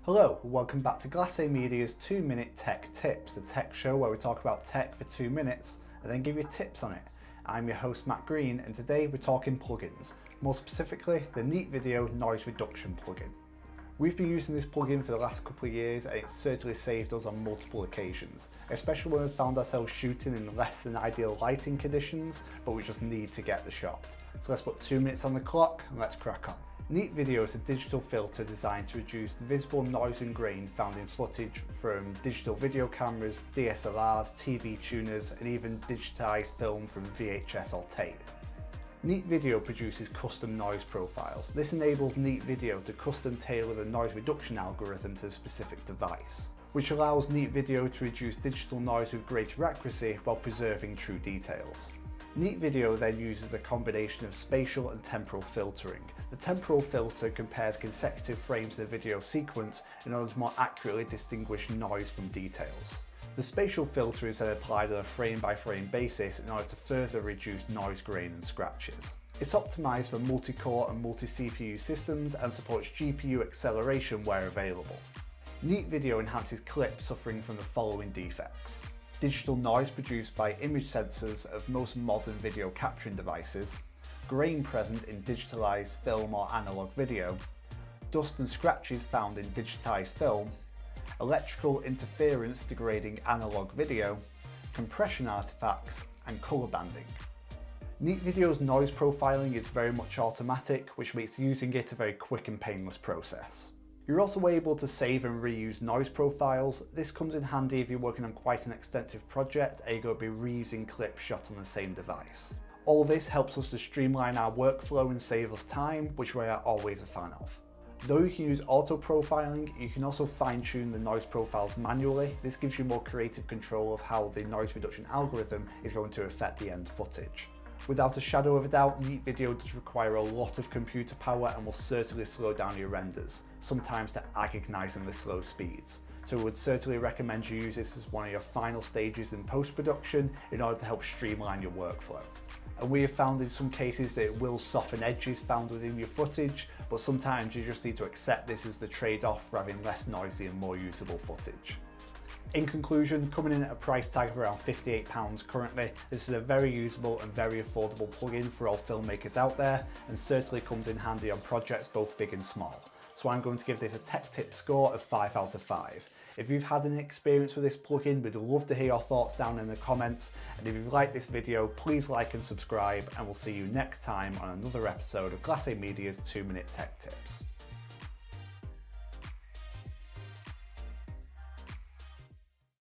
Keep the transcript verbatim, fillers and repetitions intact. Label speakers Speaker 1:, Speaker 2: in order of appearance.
Speaker 1: Hello, welcome back to Glacé Media's two minute Tech Tips, the tech show where we talk about tech for two minutes and then give you tips on it. I'm your host Matt Green, and today we're talking plugins, more specifically the Neat Video Noise Reduction plugin. We've been using this plugin for the last couple of years and it's certainly saved us on multiple occasions, especially when we found ourselves shooting in less than ideal lighting conditions, but we just need to get the shot. So let's put two minutes on the clock and let's crack on. Neat Video is a digital filter designed to reduce the visible noise and grain found in footage from digital video cameras, D S L Rs, T V tuners, and even digitized film from V H S or tape. Neat Video produces custom noise profiles. This enables Neat Video to custom tailor the noise reduction algorithm to the specific device, which allows Neat Video to reduce digital noise with greater accuracy while preserving true details. Neat Video then uses a combination of spatial and temporal filtering. The temporal filter compares consecutive frames of the video sequence in order to more accurately distinguish noise from details. The spatial filter is then applied on a frame-by-frame basis in order to further reduce noise grain and scratches. It's optimized for multi-core and multi-C P U systems and supports G P U acceleration where available. Neat Video enhances clips suffering from the following defects: digital noise produced by image sensors of most modern video capturing devices, grain present in digitalized film or analog video, dust and scratches found in digitized film, electrical interference degrading analog video, compression artifacts, and color banding. Neat Video's noise profiling is very much automatic, which makes using it a very quick and painless process. You're also able to save and reuse noise profiles. This comes in handy if you're working on quite an extensive project and you're going to be reusing clips shot on the same device. All this helps us to streamline our workflow and save us time, which we are always a fan of. Though you can use auto profiling, you can also fine tune the noise profiles manually. This gives you more creative control of how the noise reduction algorithm is going to affect the end footage. Without a shadow of a doubt, Neat Video does require a lot of computer power and will certainly slow down your renders, sometimes to agonizingly slow speeds. So we would certainly recommend you use this as one of your final stages in post-production in order to help streamline your workflow. And we have found in some cases that it will soften edges found within your footage, but sometimes you just need to accept this as the trade-off for having less noisy and more usable footage. In conclusion, coming in at a price tag of around fifty-eight pounds currently, this is a very usable and very affordable plugin for all filmmakers out there, and certainly comes in handy on projects both big and small. So I'm going to give this a tech tip score of five out of five. If you've had an experience with this plugin, we'd love to hear your thoughts down in the comments, and if you've liked this video, please like and subscribe, and we'll see you next time on another episode of Glacé Media's two minute Tech Tips.